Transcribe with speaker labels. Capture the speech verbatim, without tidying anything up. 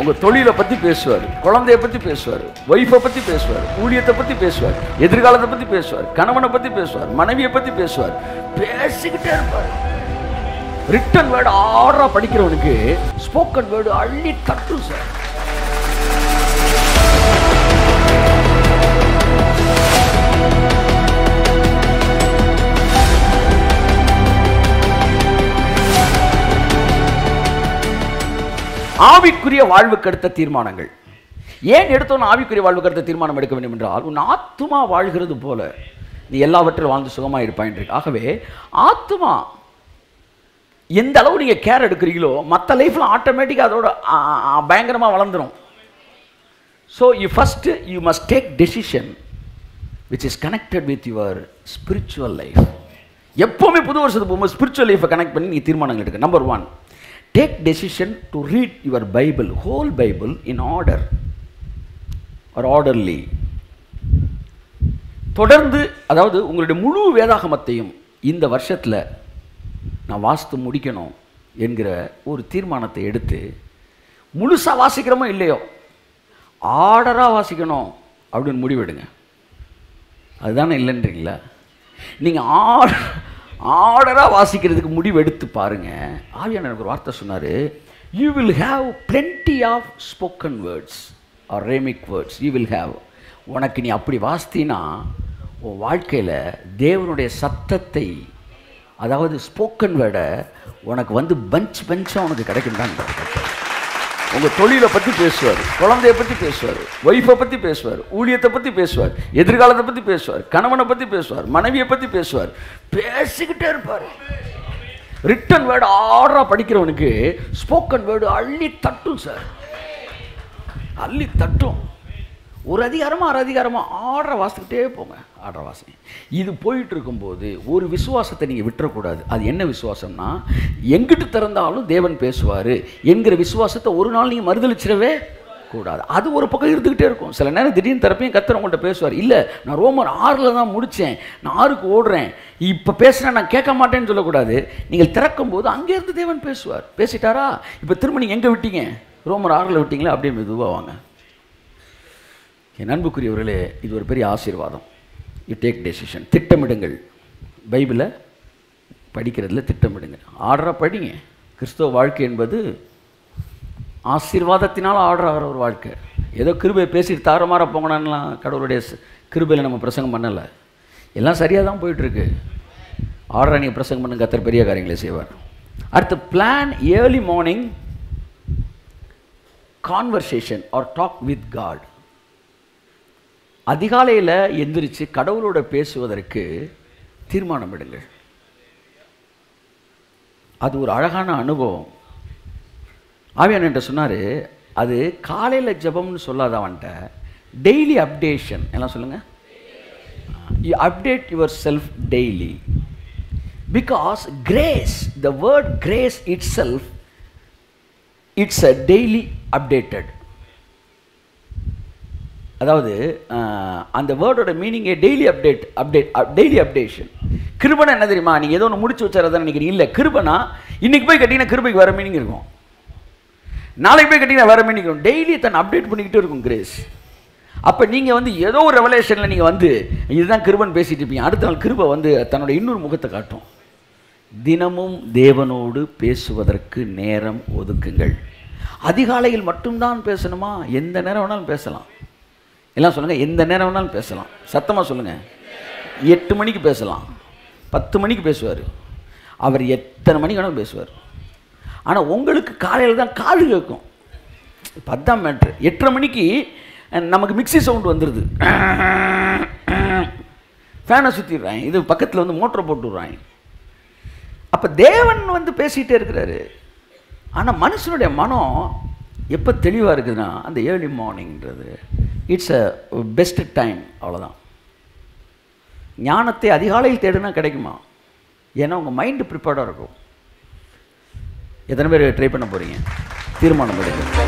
Speaker 1: உங்கள் தொழிலை பற்றி பேசுவார், குழந்தைய பற்றி பேசுவார், ஒய்ஃபை பற்றி பேசுவார், ஊழியத்தை பற்றி பேசுவார், எதிர்காலத்தை பற்றி பேசுவார், கணவனை பற்றி பேசுவார், மனைவியை பற்றி பேசுவார், பேசிக்கிட்டே இருப்பார். ரிட்டன் வேர்டு ஆர்டரா படிக்கிறவனுக்கு ஸ்போக்கன் வேர்டு அள்ளி தட்டும் சார். ஆவிக்குரிய வாழ்வுக்கு அடுத்த தீர்மானங்கள். ஏன் எடுத்தோன்னு ஆவிக்குரிய வாழ்வுக்கு அடுத்த தீர்மானம் எடுக்க வேண்டும் என்றால், உன் ஆத்துமா வாழ்கிறது போல நீ எல்லாவற்றிலும் வாழ்ந்து சுகமாக இருப்பாயின்று. ஆகவே ஆத்துமா எந்த அளவு நீங்கள் கேர் எடுக்கிறீங்களோ மற்ற லைஃப்பில் ஆட்டோமேட்டிக்காக அதோட பயங்கரமாக வளர்ந்துடும். So you first you must take decision which is connected with your spiritual life. எப்போவுமே புது வருஷத்துக்கு போகும்போது ஸ்பிரிச்சுவல் லைஃப்பை கனெக்ட் பண்ணி நீங்கள் தீர்மானங்கள் எடுக்க. Number one, take decision to read your Bible, whole Bible in order or orderly. தொடர்ந்து, அதாவது உங்களுடைய முழு வேதாகமத்தையும் இந்த வருஷத்தில் நான் வாசித்து முடிக்கணும் என்கிற ஒரு தீர்மானத்தை எடுத்து, முழுசாக வாசிக்கிறோமோ இல்லையோ ஆர்டராக வாசிக்கணும் அப்படின்னு முடிவெடுங்க. அதுதானே இல்லைன்றீங்களா? நீங்கள் ஆர்டர் ஆர்டராக வாசிக்கிறதுக்கு முடிவு எடுத்து பாருங்கள். ஆவியானவர் எனக்கு ஒரு வார்த்தை சொன்னார், you will have plenty of spoken words or rhema words you will have. உனக்கு நீ அப்படி வாசித்தீன்னா உன் வாழ்க்கையில் தேவனுடைய சத்தத்தை, அதாவது ஸ்போக்கன் வேர்டை உனக்கு வந்து பஞ்ச் பஞ்சாக உனக்கு கிடைக்கும் தான். உங்கள் தொழிலை பற்றி பேசுவார், குழந்தைய பற்றி பேசுவார், ஒய்ஃபை பற்றி பேசுவார், ஊழியத்தை பற்றி பேசுவார், எதிர்காலத்தை பற்றி பேசுவார், கணவனை பற்றி பேசுவார், மனைவியை பற்றி பேசுவார், பேசிக்கிட்டே இருப்பார். ரிட்டன் வேர்டு ஆர்டராக படிக்கிறவனுக்கு ஸ்போக்கன் வேர்டு அள்ளி தட்டும் சார், அள்ளி தட்டும். ஒரு அதிகாரமாக அரை அதிகாரமாக ஆர்டரை வாசிக்கிட்டே போங்க. ஆர்டரை வாசிங்க. இது போயிட்டு இருக்கும்போது ஒரு விசுவாசத்தை நீங்கள் விட்டுறக்கூடாது. அது என்ன விசுவாசம்னா, எங்கிட்டு திறந்தாலும் தேவன் பேசுவார் என்கிற விசுவாசத்தை ஒரு நாள் நீங்கள் மறுதளிச்சிடவே கூடாது. அது ஒரு பக்கம் இருந்துக்கிட்டே இருக்கும். சில நேரம் திடீர்னு தரப்பையும் கர்த்தர் உங்கள்கிட்ட பேசுவார். இல்லை, நான் ரோமர் ஆறில் தான் முடித்தேன், நான் ஆறுக்கு ஓடுறேன், இப்போ பேசுகிறேன், நான் கேட்க மாட்டேன்னு சொல்லக்கூடாது. நீங்கள் திறக்கும் போது அங்கேருந்து தேவன் பேசுவார். பேசிட்டாரா, இப்போ திரும்ப நீங்கள் எங்கே விட்டீங்க? ரோமர் ஆறில் விட்டீங்களா? அப்படியே மெதுவாக வாங்க. என் அன்புக்குரியவர்களே, இது ஒரு பெரிய ஆசீர்வாதம். You take decision. திட்டமிடுங்கள். பைபிளை படிக்கிறதுல திட்டமிடுங்க. ஆர்டராக படிங்க. கிறிஸ்தவ வாழ்க்கை என்பது ஆசீர்வாதத்தினால் ஆர்டர் ஆகிற ஒரு வாழ்க்கை. ஏதோ கிருபை பேசிட்டு தாரமாற போங்கனான்லாம் கடவுளுடைய கிருபையில் நம்ம பிரசங்கம் பண்ணலை. எல்லாம் சரியாக தான் போயிட்டுருக்கு. ஆர்டரை நீங்கள் பிரசங்கம் பண்ணுங்க, கர்த்தர் பெரிய காரியங்களை செய்வார். அடுத்து, plan early morning conversation or talk with God. அதிகாலையில் எந்திரிச்சு கடவுளோட பேசுவதற்கு தீர்மானம் எடுங்கள். அது ஒரு அழகான அனுபவம். ஆவியானவர் என்கிட்ட சொன்னார், அது காலையில் ஜெபம்னு சொல்லாத அவன்கிட்ட டெய்லி அப்டேஷன். எல்லாம் சொல்லுங்கள். You update yourself daily. Because grace, the word grace itself, it's a daily updated. அதாவது அந்த வேர்டோட மீனிங்கே daily update, update daily updation. கிருபனை என்ன தெரியுமா? நீங்கள் ஏதோ ஒன்று முடிச்சு வச்சாரதான் நினைக்கிறீங்க. இல்லை, கிருபனா இன்றைக்கி போய் கட்டிங்கன்னா கிருபைக்கு வேறு மீனிங் இருக்கும், நாளைக்கு போய் கட்டிங்கன்னா வேறு மீனிங் இருக்கும். டெய்லி தன் அப்டேட் பண்ணிக்கிட்டே இருக்கும் கிரேஸ். அப்போ நீங்கள் வந்து ஏதோ ஒரு ரெவலேஷனில் நீங்கள் வந்து இதுதான் கிருபன் பேசிகிட்டு இருப்பீங்க. அடுத்த நாள் கிருபை வந்து தன்னோட இன்னொரு முகத்தை காட்டும். தினமும் தேவனோடு பேசுவதற்கு நேரம் ஒதுக்குங்கள். அதிகாலையில் மட்டும்தான் பேசணுமா? எந்த நேரம் வேணாலும் பேசலாம். எல்லாம் சொல்லுங்கள், எந்த நேரம் வேணாலும் பேசலாம். சத்தமாக சொல்லுங்கள். எட்டு மணிக்கு பேசலாம், பத்து மணிக்கு பேசுவார், அவர் எத்தனை மணிக்கு வேணாலும் பேசுவார். ஆனால் உங்களுக்கு காலையில் தான் காது கேட்கும். பத்தாம் மேட்ரு. எட்டரை மணிக்கு நமக்கு மிக்சி சவுண்டு வந்துடுது, ஃபேனை சுற்றிடுறாங்க, இது பக்கத்தில் வந்து மோட்டரை போட்டு விட்றாங்க. அப்போ தேவன் வந்து பேசிகிட்டே இருக்கிறாரு. ஆனால் மனுஷனுடைய மனம் எப்போ தெளிவாக இருக்குதுன்னா அந்த ஏர்லி மார்னிங்கிறது இட்ஸ் அ பெஸ்ட் டைம். அவ்வளோதான். ஞானத்தை அதிகாலையில் தேடுனா கிடைக்குமா? ஏன்னா உங்கள் மைண்டு ப்ரிப்பேர்டாக இருக்கும். எத்தனை பேர் ட்ரை பண்ண போகிறீங்க? தீர்மானம் எடுங்க.